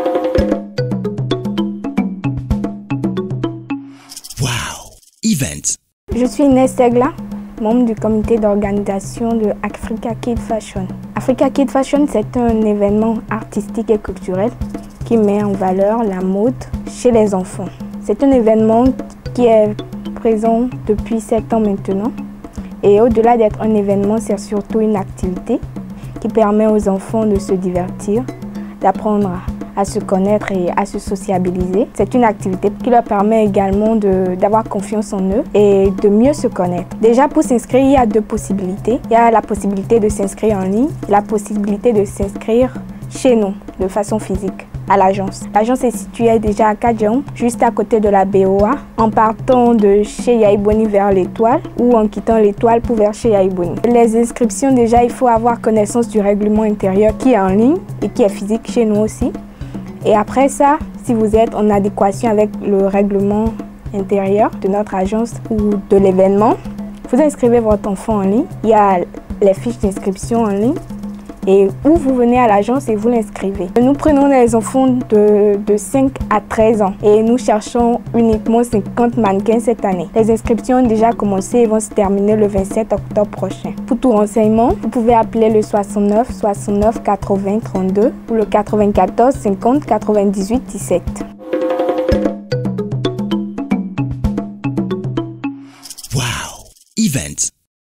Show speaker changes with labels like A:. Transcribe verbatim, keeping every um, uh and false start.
A: Wow! Events.
B: Je suis Inès Segla, membre du comité d'organisation de Africa Kid Fashion. Africa Kid Fashion, c'est un événement artistique et culturel qui met en valeur la mode chez les enfants. C'est un événement qui est présent depuis sept ans maintenant. Et au-delà d'être un événement, c'est surtout une activité qui permet aux enfants de se divertir, d'apprendre à se connaître et à se sociabiliser. C'est une activité qui leur permet également d'avoir confiance en eux et de mieux se connaître. Déjà, pour s'inscrire, il y a deux possibilités. Il y a la possibilité de s'inscrire en ligne, la possibilité de s'inscrire chez nous, de façon physique, à l'agence. L'agence est située déjà à Kadjaou, juste à côté de la B O A, en partant de chez Yaïboni vers l'Étoile ou en quittant l'Étoile pour vers chez Yaïboni. Les inscriptions, déjà, il faut avoir connaissance du règlement intérieur qui est en ligne et qui est physique chez nous aussi. Et après ça, si vous êtes en adéquation avec le règlement intérieur de notre agence ou de l'événement, vous inscrivez votre enfant en ligne. Il y a les fiches d'inscription en ligne et où vous venez à l'agence et vous l'inscrivez. Nous prenons les enfants de, de cinq à treize ans et nous cherchons uniquement cinquante mannequins cette année. Les inscriptions ont déjà commencé et vont se terminer le vingt-sept octobre prochain. Pour tout renseignement, vous pouvez appeler le soixante-neuf soixante-neuf quatre-vingts trente-deux ou le quatre-vingt-quatorze cinquante quatre-vingt-dix-huit dix-sept.